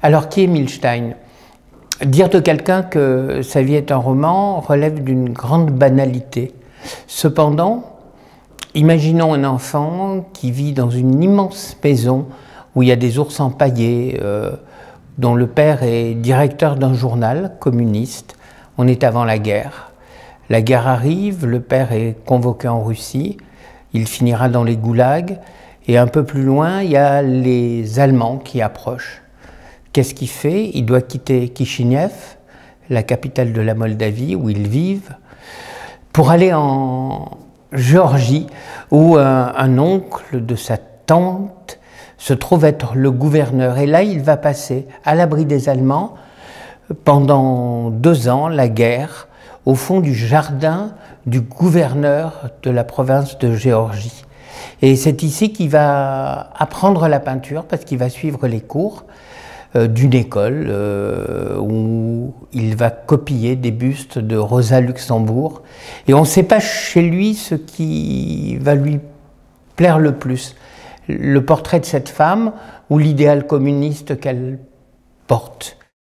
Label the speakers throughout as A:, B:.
A: Alors, qui est Milstein? Dire de quelqu'un que sa vie est un roman relève d'une grande banalité. Cependant, imaginons un enfant qui vit dans une immense maison où il y a des ours empaillés, dont le père est directeur d'un journal communiste. On est avant la guerre. La guerre arrive, le père est convoqué en Russie, il finira dans les goulags, et un peu plus loin, il y a les Allemands qui approchent. Qu'est-ce qu'il fait? Il doit quitter Kishinev, la capitale de la Moldavie, où ils vivent, pour aller en Géorgie, où un oncle de sa tante se trouve être le gouverneur. Et là, il va passer à l'abri des Allemands pendant 2 ans, la guerre, au fond du jardin du gouverneur de la province de Géorgie. Et c'est ici qu'il va apprendre la peinture, parce qu'il va suivre les cours d'une école où il va copier des bustes de Rosa Luxembourg. Et on ne sait pas chez lui ce qui va lui plaire le plus. Le portrait de cette femme ou l'idéal communiste qu'elle porte.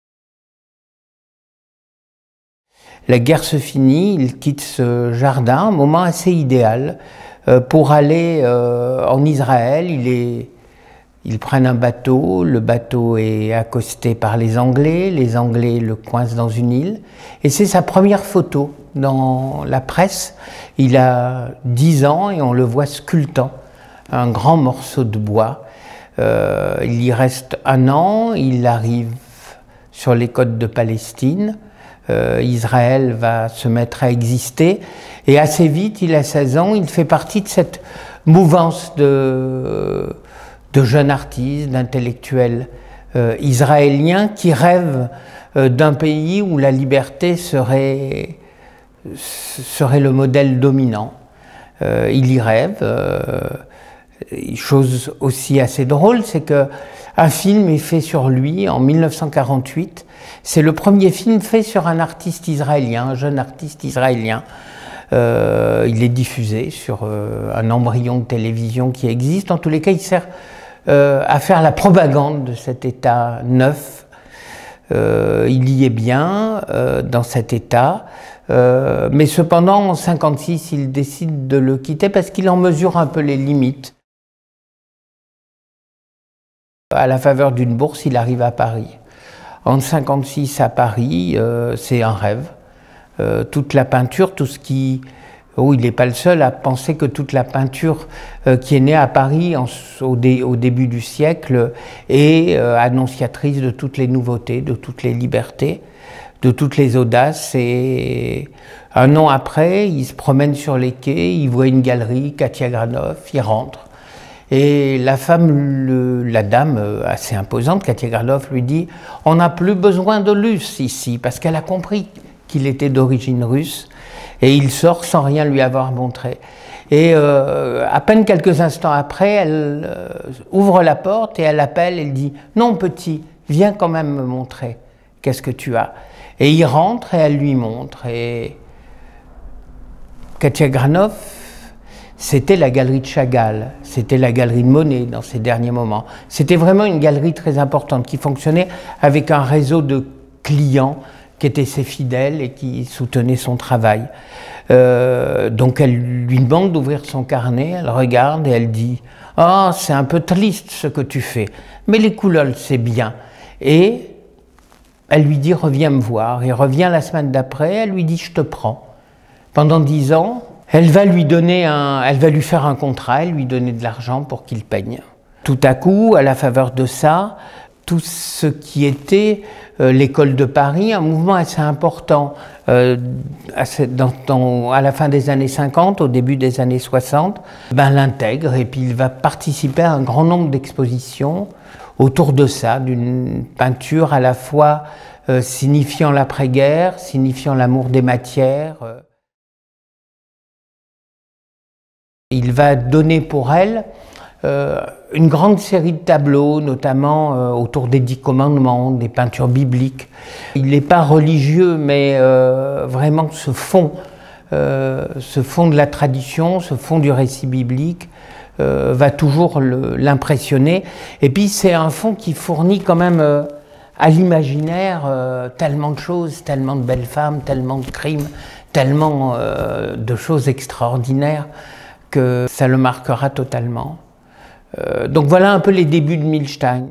A: La guerre se finit, il quitte ce jardin, un moment assez idéal, pour aller en Israël. Ils prennent un bateau, le bateau est accosté par les Anglais le coincent dans une île, et c'est sa première photo dans la presse. Il a 10 ans et on le voit sculptant un grand morceau de bois. Il y reste 1 an, il arrive sur les côtes de Palestine, Israël va se mettre à exister, et assez vite, il a 16 ans, il fait partie de cette mouvance de jeunes artistes, d'intellectuels israéliens qui rêvent d'un pays où la liberté serait le modèle dominant. Il y rêve. Chose aussi assez drôle, c'est qu'un film est fait sur lui en 1948. C'est le premier film fait sur un artiste israélien, un jeune artiste israélien. Il est diffusé sur un embryon de télévision qui existe. En tous les cas, il sert à faire la propagande de cet État neuf. Il y est bien dans cet État, mais cependant en 1956 il décide de le quitter parce qu'il en mesure un peu les limites. À la faveur d'une bourse, il arrive à Paris. En 1956 à Paris, c'est un rêve. Toute la peinture, tout ce qui... Oh, il n'est pas le seul à penser que toute la peinture qui est née à Paris au début du siècle est annonciatrice de toutes les nouveautés, de toutes les libertés, de toutes les audaces. Et 1 an après, il se promène sur les quais, il voit une galerie, Katia Granoff, il rentre. Et la femme, la dame assez imposante, Katia Granoff, lui dit « On n'a plus besoin de Luce ici », parce qu'elle a compris qu'il était d'origine russe. Et il sort sans rien lui avoir montré. Et à peine quelques instants après, elle ouvre la porte et elle appelle, elle dit « Non petit, viens quand même me montrer, qu'est-ce que tu as ?» Et il rentre et elle lui montre. Et Katia Granoff, c'était la galerie de Chagall, c'était la galerie de Monet dans ses derniers moments. C'était vraiment une galerie très importante qui fonctionnait avec un réseau de clients qui étaient ses fidèles et qui soutenaient son travail. Donc elle lui demande d'ouvrir son carnet, elle regarde et elle dit « Oh, c'est un peu triste ce que tu fais, mais les couleurs, c'est bien. » Et elle lui dit « Reviens me voir. » Il revient la semaine d'après, elle lui dit « Je te prends. » Pendant 10 ans, elle va lui faire un contrat, elle lui donner de l'argent pour qu'il peigne. Tout à coup, à la faveur de ça, tout ce qui était l'école de Paris, un mouvement assez important à la fin des années 50, au début des années 60, l'intègre et puis il va participer à un grand nombre d'expositions autour de ça, d'une peinture à la fois signifiant l'après-guerre, signifiant l'amour des matières. Il va donner pour elle une grande série de tableaux, notamment autour des 10 commandements, des peintures bibliques. Il n'est pas religieux, mais vraiment ce fond de la tradition, ce fond du récit biblique, va toujours l'impressionner. Et puis c'est un fond qui fournit quand même à l'imaginaire tellement de choses, tellement de belles femmes, tellement de crimes, tellement de choses extraordinaires que ça le marquera totalement. Donc voilà un peu les débuts de Milstein.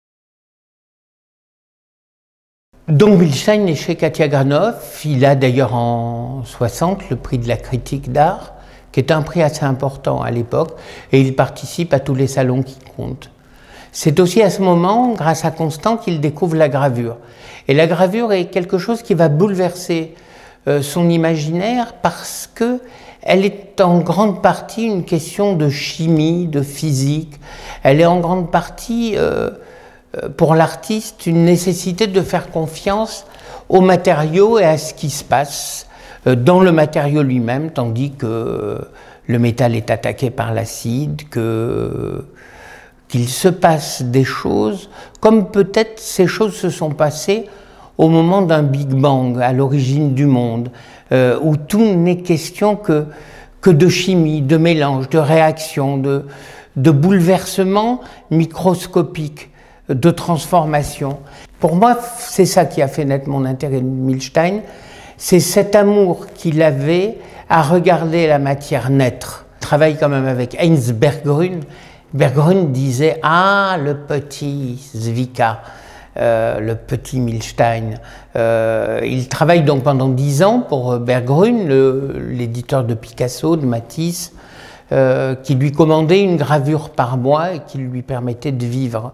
A: Donc Milstein est chez Katia Granoff, il a d'ailleurs en 60 le prix de la critique d'art, qui est un prix assez important à l'époque, et il participe à tous les salons qui comptent. C'est aussi à ce moment, grâce à Constant, qu'il découvre la gravure. Et la gravure est quelque chose qui va bouleverser son imaginaire parce que elle est en grande partie une question de chimie, de physique. Elle est en grande partie, pour l'artiste, une nécessité de faire confiance aux matériaux et à ce qui se passe dans le matériau lui-même, tandis que le métal est attaqué par l'acide, qu'il se passe des choses comme peut-être ces choses se sont passées au moment d'un Big Bang, à l'origine du monde, où tout n'est question que de chimie, de mélange, de réaction, de bouleversement microscopique, de transformation. Pour moi, c'est ça qui a fait naître mon intérêt de Milstein, c'est cet amour qu'il avait à regarder la matière naître. Il travaille quand même avec Heinz Berggruen. Berggruen disait « Ah, le petit Zwicker ». Le petit Milstein. Il travaille donc pendant 10 ans pour Berggruen, l'éditeur de Picasso, de Matisse, qui lui commandait une gravure par mois et qui lui permettait de vivre.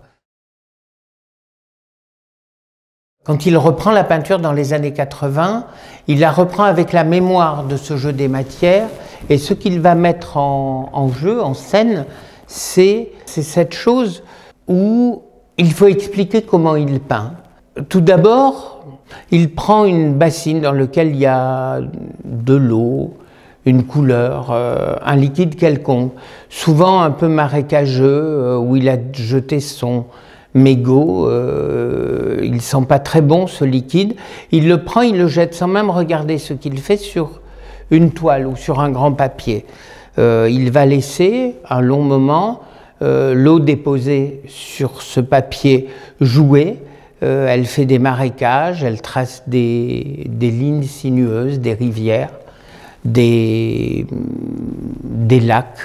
A: Quand il reprend la peinture dans les années 80, il la reprend avec la mémoire de ce jeu des matières, et ce qu'il va mettre en jeu, en scène, c'est cette chose où il faut expliquer comment il peint. Tout d'abord, il prend une bassine dans laquelle il y a de l'eau, une couleur, un liquide quelconque, souvent un peu marécageux, où il a jeté son mégot, il sent pas très bon ce liquide. Il le prend, il le jette sans même regarder ce qu'il fait sur une toile ou sur un grand papier. Il va laisser un long moment l'eau déposée sur ce papier jouer, elle fait des marécages, elle trace des lignes sinueuses, des rivières, des lacs.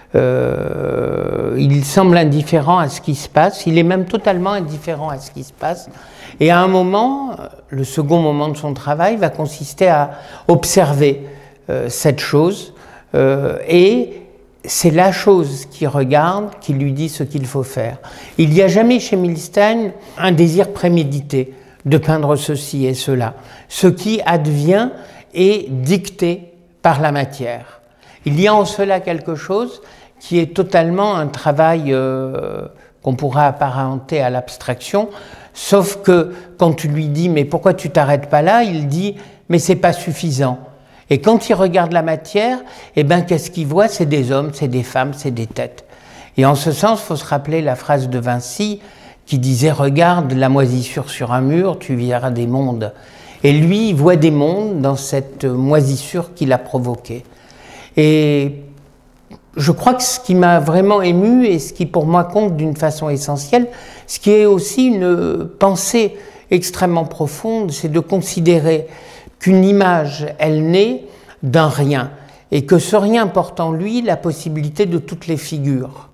A: Il semble indifférent à ce qui se passe, il est même totalement indifférent à ce qui se passe. Et à un moment, le second moment de son travail va consister à observer cette chose et c'est la chose qu'il regarde qui lui dit ce qu'il faut faire. Il n'y a jamais chez Milstein un désir prémédité de peindre ceci et cela. Ce qui advient est dicté par la matière. Il y a en cela quelque chose qui est totalement un travail qu'on pourrait apparenter à l'abstraction, sauf que quand tu lui dis « mais pourquoi tu t'arrêtes pas là ?» il dit « mais c'est pas suffisant ». Et quand il regarde la matière, eh ben, qu'est-ce qu'il voit? C'est des hommes, c'est des femmes, c'est des têtes. Et en ce sens, il faut se rappeler la phrase de Vinci qui disait « Regarde la moisissure sur un mur, tu verras des mondes ». Et lui, il voit des mondes dans cette moisissure qu'il a provoquée. Et je crois que ce qui m'a vraiment ému et ce qui pour moi compte d'une façon essentielle, ce qui est aussi une pensée extrêmement profonde, c'est de considérer qu'une image, elle naît d'un rien, et que ce rien porte en lui la possibilité de toutes les figures.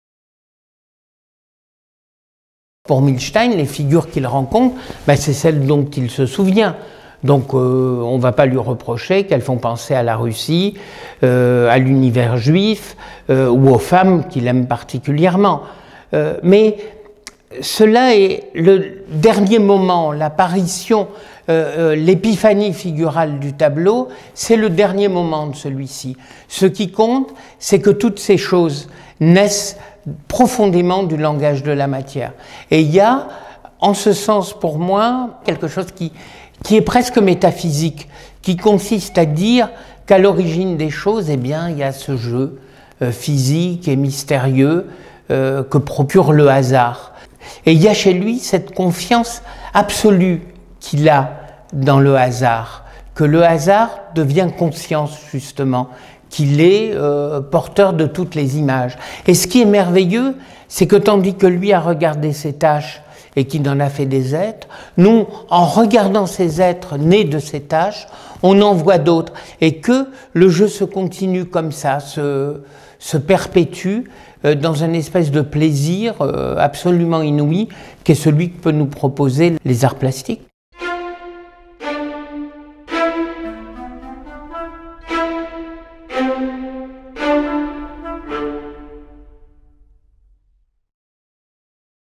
A: Pour Milstein, les figures qu'il rencontre, ben c'est celles dont il se souvient. Donc on ne va pas lui reprocher qu'elles font penser à la Russie, à l'univers juif, ou aux femmes qu'il aime particulièrement. Mais cela est le dernier moment, l'apparition, l'épiphanie figurale du tableau, c'est le dernier moment de celui-ci. Ce qui compte, c'est que toutes ces choses naissent profondément du langage de la matière. Et il y a, en ce sens pour moi, quelque chose qui est presque métaphysique, qui consiste à dire qu'à l'origine des choses, eh bien, il y a ce jeu physique et mystérieux que procure le hasard. Et il y a chez lui cette confiance absolue qu'il a dans le hasard, que le hasard devient conscience justement, qu'il est porteur de toutes les images. Et ce qui est merveilleux, c'est que tandis que lui a regardé ces taches et qui en a fait des êtres. Nous, en regardant ces êtres nés de ces tâches, on en voit d'autres et que le jeu se continue comme ça, se perpétue dans un espèce de plaisir absolument inouï qui est celui que peut nous proposer les arts plastiques.